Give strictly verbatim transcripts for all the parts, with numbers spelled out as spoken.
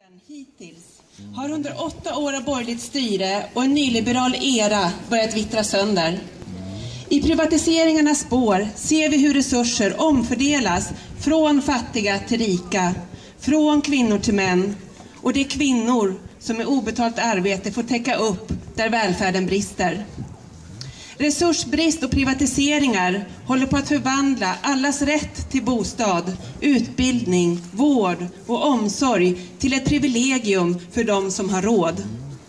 Hittills har under åtta år av borgerligt styre och en nyliberal era börjat vittra sönder. I privatiseringarnas spår ser vi hur resurser omfördelas från fattiga till rika, från kvinnor till män. Och det är kvinnor som med obetalt arbete får täcka upp där välfärden brister. Resursbrist och privatiseringar håller på att förvandla allas rätt till bostad, utbildning, vård och omsorg till ett privilegium för de som har råd.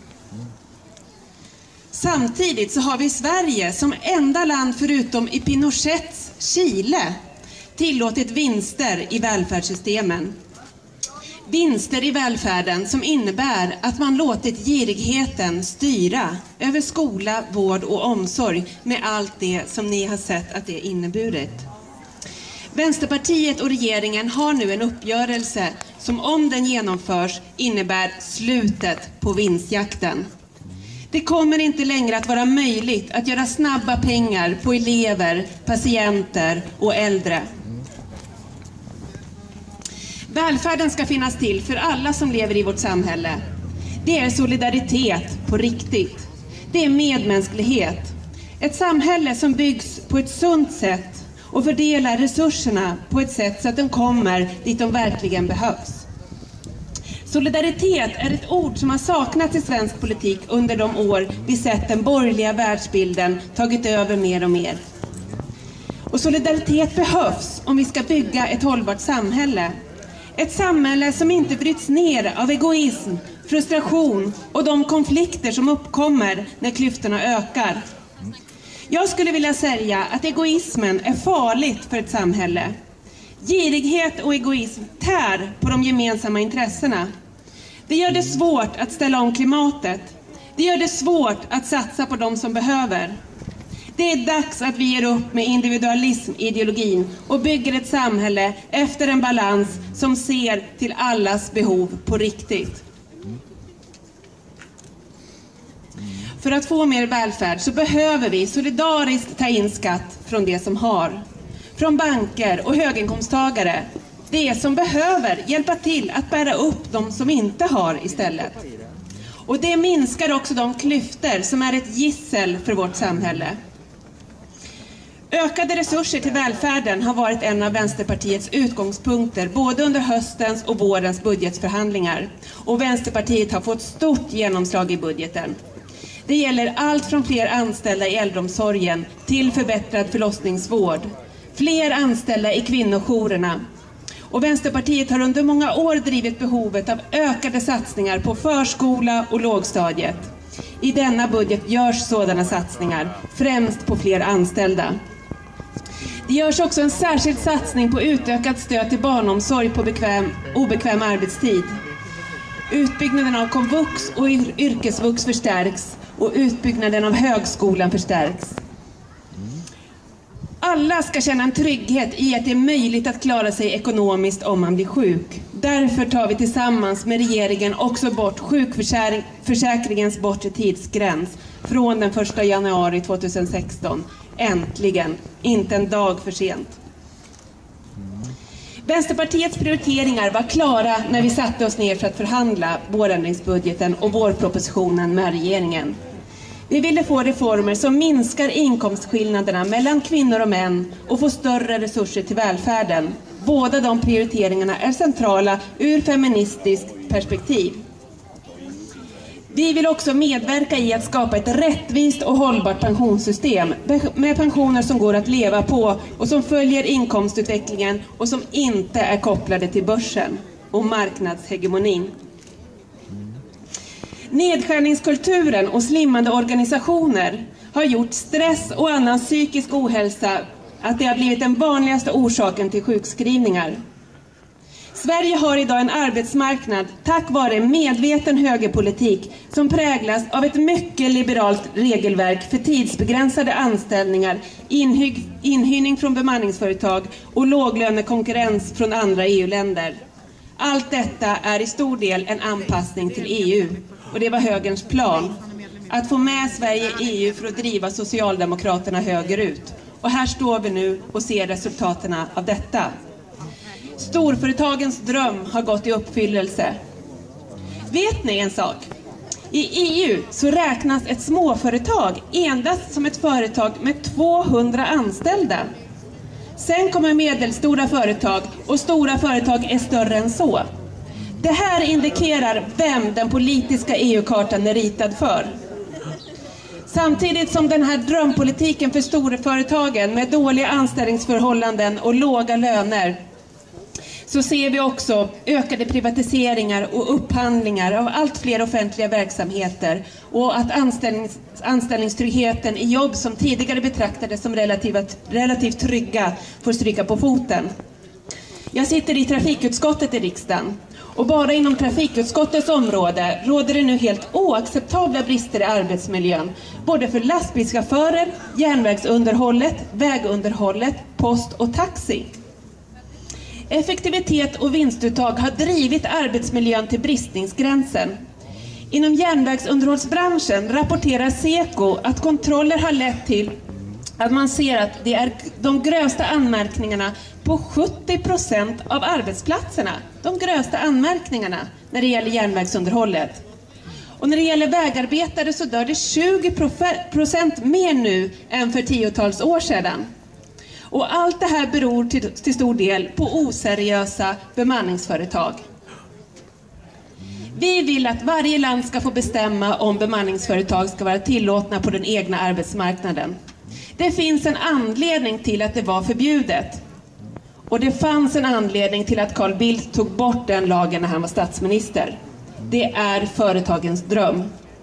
Samtidigt så har vi i Sverige som enda land förutom i Pinochets Chile tillåtit vinster i välfärdssystemen. Vinster i välfärden som innebär att man låtit girigheten styra över skola, vård och omsorg med allt det som ni har sett att det inneburit. Vänsterpartiet och regeringen har nu en uppgörelse som om den genomförs innebär slutet på vinstjakten. Det kommer inte längre att vara möjligt att göra snabba pengar på elever, patienter och äldre. Välfärden ska finnas till för alla som lever i vårt samhälle. Det är solidaritet på riktigt. Det är medmänsklighet. Ett samhälle som byggs på ett sunt sätt och fördelar resurserna på ett sätt så att de kommer dit de verkligen behövs. Solidaritet är ett ord som har saknats i svensk politik under de år vi sett den borgerliga världsbilden tagit över mer och mer. Och solidaritet behövs om vi ska bygga ett hållbart samhälle. Ett samhälle som inte bryts ner av egoism, frustration och de konflikter som uppkommer när klyftorna ökar. Jag skulle vilja säga att egoismen är farligt för ett samhälle. Girighet och egoism tär på de gemensamma intressena. Det gör det svårt att ställa om klimatet. Det gör det svårt att satsa på de som behöver. Det är dags att vi ger upp med individualism-ideologin och bygger ett samhälle efter en balans som ser till allas behov på riktigt. För att få mer välfärd så behöver vi solidariskt ta in skatt från det som har. Från banker och höginkomsttagare. Det som behöver hjälpa till att bära upp de som inte har istället. Och det minskar också de klyftor som är ett gissel för vårt samhälle. Ökade resurser till välfärden har varit en av Vänsterpartiets utgångspunkter både under höstens och vårens budgetförhandlingar. Och Vänsterpartiet har fått stort genomslag i budgeten. Det gäller allt från fler anställda i äldreomsorgen till förbättrad förlossningsvård. Fler anställda i kvinnojourerna. Och Vänsterpartiet har under många år drivit behovet av ökade satsningar på förskola och lågstadiet. I denna budget görs sådana satsningar, främst på fler anställda. Det görs också en särskild satsning på utökat stöd till barnomsorg på bekväm, obekväm arbetstid. Utbyggnaden av komvux och yrkesvux förstärks och utbyggnaden av högskolan förstärks. Alla ska känna en trygghet i att det är möjligt att klara sig ekonomiskt om man blir sjuk. Därför tar vi tillsammans med regeringen också bort sjukförsäkringens bortre tidsgräns från den första januari tjugohundrasexton. Äntligen, inte en dag för sent. Vänsterpartiets prioriteringar var klara när vi satte oss ner för att förhandla vårändringsbudgeten och vårpropositionen med regeringen. Vi ville få reformer som minskar inkomstskillnaderna mellan kvinnor och män och få större resurser till välfärden. Båda de prioriteringarna är centrala ur feministiskt perspektiv. Vi vill också medverka i att skapa ett rättvist och hållbart pensionssystem med pensioner som går att leva på och som följer inkomstutvecklingen och som inte är kopplade till börsen och marknadshegemonin. Nedskärningskulturen och slimmande organisationer har gjort stress och annan psykisk ohälsa att det har blivit den vanligaste orsaken till sjukskrivningar. Sverige har idag en arbetsmarknad tack vare medveten högerpolitik som präglas av ett mycket liberalt regelverk för tidsbegränsade anställningar, inhy- inhyrning från bemanningsföretag och låglönekonkurrens från andra E U-länder. Allt detta är i stor del en anpassning till E U. Och det var högerns plan. Att få med Sverige i E U för att driva Socialdemokraterna högerut. Och här står vi nu och ser resultaten av detta. Storföretagens dröm har gått i uppfyllelse. Vet ni en sak? I E U så räknas ett småföretag endast som ett företag med tvåhundra anställda. Sen kommer medelstora företag och stora företag är större än så. Det här indikerar vem den politiska E U-kartan är ritad för. Samtidigt som den här drömpolitiken för storföretagen med dåliga anställningsförhållanden och låga löner, så ser vi också ökade privatiseringar och upphandlingar av allt fler offentliga verksamheter och att anställnings, anställningstryggheten i jobb som tidigare betraktades som relativt, relativt trygga får stryka på foten. Jag sitter i trafikutskottet i riksdagen och bara inom trafikutskottets område råder det nu helt oacceptabla brister i arbetsmiljön, både för lastbilschaufförer, järnvägsunderhållet, vägunderhållet, post och taxi. Effektivitet och vinstuttag har drivit arbetsmiljön till bristningsgränsen. Inom järnvägsunderhållsbranschen rapporterar Seko att kontroller har lett till att man ser att det är de grövsta anmärkningarna på sjuttio procent av arbetsplatserna. De grövsta anmärkningarna när det gäller järnvägsunderhållet. Och när det gäller vägarbetare så dör det tjugo procent mer nu än för tiotals år sedan. Och allt det här beror till, till stor del på oseriösa bemanningsföretag. Vi vill att varje land ska få bestämma om bemanningsföretag ska vara tillåtna på den egna arbetsmarknaden. Det finns en anledning till att det var förbjudet. Och det fanns en anledning till att Carl Bildt tog bort den lagen när han var statsminister. Det är företagens dröm.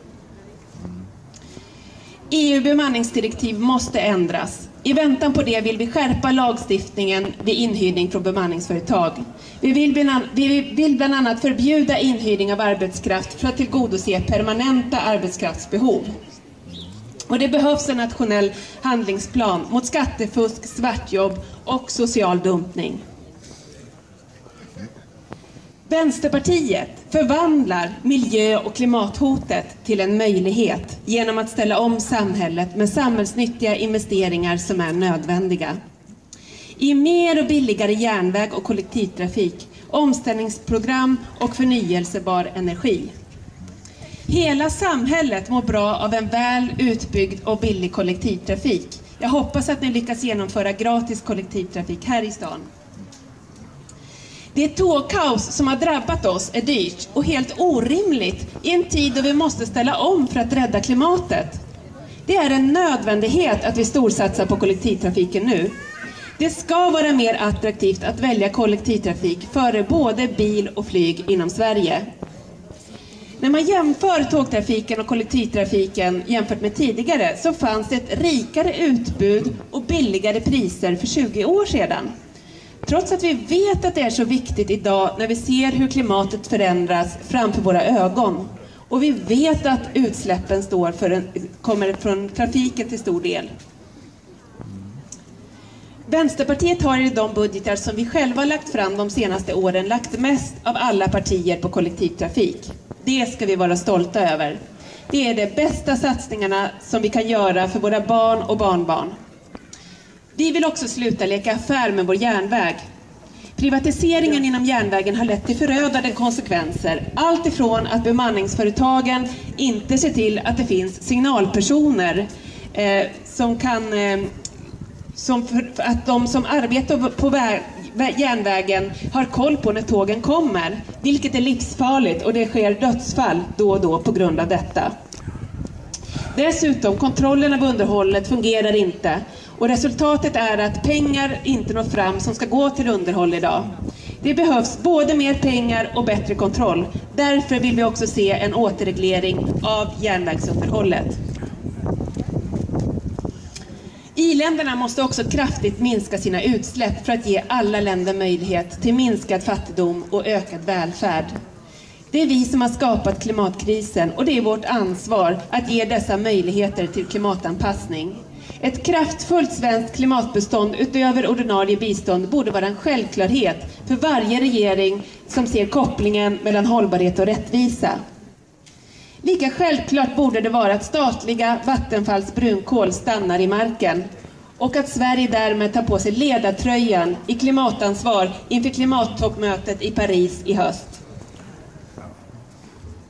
E U-bemanningsdirektiv måste ändras. I väntan på det vill vi skärpa lagstiftningen vid inhyrning från bemanningsföretag. Vi vill, bland, vi vill bland annat förbjuda inhyrning av arbetskraft för att tillgodose permanenta arbetskraftsbehov. Och det behövs en nationell handlingsplan mot skattefusk, svartjobb och social dumpning. Vänsterpartiet förvandlar miljö- och klimathotet till en möjlighet genom att ställa om samhället med samhällsnyttiga investeringar som är nödvändiga. I mer och billigare järnväg och kollektivtrafik, omställningsprogram och förnyelsebar energi. Hela samhället mår bra av en väl utbyggd och billig kollektivtrafik. Jag hoppas att ni lyckas genomföra gratis kollektivtrafik här i stan. Det tågkaos som har drabbat oss är dyrt och helt orimligt i en tid då vi måste ställa om för att rädda klimatet. Det är en nödvändighet att vi storsatsar på kollektivtrafiken nu. Det ska vara mer attraktivt att välja kollektivtrafik före både bil och flyg inom Sverige. När man jämför tågtrafiken och kollektivtrafiken jämfört med tidigare så fanns det ett rikare utbud och billigare priser för tjugo år sedan. Trots att vi vet att det är så viktigt idag när vi ser hur klimatet förändras framför våra ögon. Och vi vet att utsläppen står för en, kommer från trafiken till stor del. Vänsterpartiet har i de budgetar som vi själva lagt fram de senaste åren lagt mest av alla partier på kollektivtrafik. Det ska vi vara stolta över. Det är de bästa satsningarna som vi kan göra för våra barn och barnbarn. Vi vill också sluta leka affär med vår järnväg. Privatiseringen inom järnvägen har lett till förödande konsekvenser. Allt ifrån att bemanningsföretagen inte ser till att det finns signalpersoner eh, som kan... Eh, som för, att de som arbetar på väg, järnvägen har koll på när tågen kommer. Vilket är livsfarligt och det sker dödsfall då och då på grund av detta. Dessutom, kontrollen av underhållet fungerar inte. Och resultatet är att pengar inte når fram som ska gå till underhåll idag. Det behövs både mer pengar och bättre kontroll. Därför vill vi också se en återreglering av järnvägsunderhållet. I-länderna måste också kraftigt minska sina utsläpp för att ge alla länder möjlighet till minskad fattigdom och ökad välfärd. Det är vi som har skapat klimatkrisen och det är vårt ansvar att ge dessa möjligheter till klimatanpassning. Ett kraftfullt svenskt klimatbestånd utöver ordinarie bistånd borde vara en självklarhet för varje regering som ser kopplingen mellan hållbarhet och rättvisa. Lika självklart borde det vara att statliga Vattenfalls brunkol stannar i marken och att Sverige därmed tar på sig ledartröjan i klimatansvar inför klimattoppmötet i Paris i höst.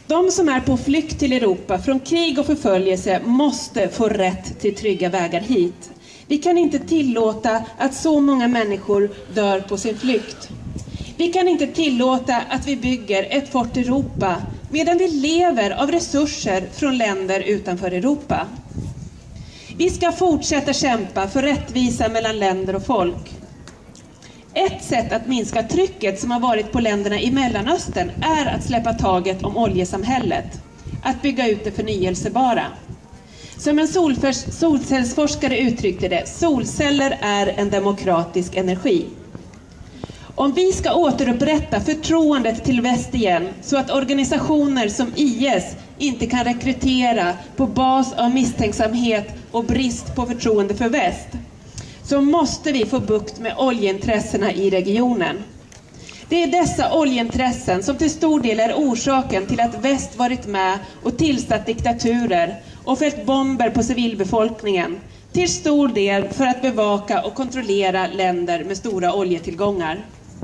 De som är på flykt till Europa från krig och förföljelse måste få rätt till trygga vägar hit. Vi kan inte tillåta att så många människor dör på sin flykt. Vi kan inte tillåta att vi bygger ett Fort Europa medan vi lever av resurser från länder utanför Europa. Vi ska fortsätta kämpa för rättvisa mellan länder och folk. Ett sätt att minska trycket som har varit på länderna i Mellanöstern är att släppa taget om oljesamhället. Att bygga ut det förnyelsebara. Som en solcellsforskare uttryckte det, solceller är en demokratisk energi. Om vi ska återupprätta förtroendet till väst igen så att organisationer som I S inte kan rekrytera på bas av misstänksamhet och brist på förtroende för väst, så måste vi få bukt med oljeintressena i regionen. Det är dessa oljeintressen som till stor del är orsaken till att väst varit med och tillsatt diktaturer och fällt bomber på civilbefolkningen, till stor del för att bevaka och kontrollera länder med stora oljetillgångar.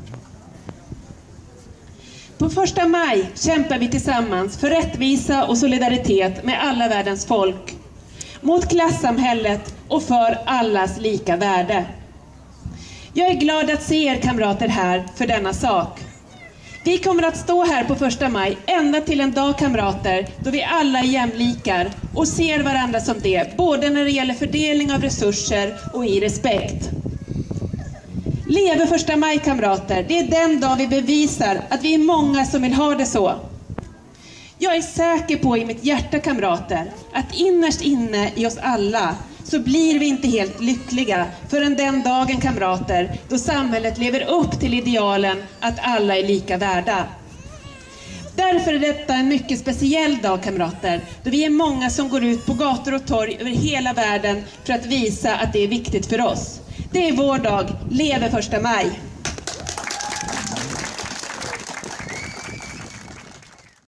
På första maj kämpar vi tillsammans för rättvisa och solidaritet med alla världens folk, mot klassamhället och för allas lika värde. Jag är glad att se er kamrater här för denna sak. Vi kommer att stå här på första maj ända till en dag, kamrater, då vi alla är jämlikar och ser varandra som det, både när det gäller fördelning av resurser och i respekt. Leve första maj, kamrater, det är den dag vi bevisar att vi är många som vill ha det så. Jag är säker på i mitt hjärta, kamrater, att innerst inne i oss alla så blir vi inte helt lyckliga förrän den dagen, kamrater, då samhället lever upp till idealen att alla är lika värda. Därför är detta en mycket speciell dag, kamrater, då vi är många som går ut på gator och torg över hela världen för att visa att det är viktigt för oss. Det är vår dag. Leve första maj!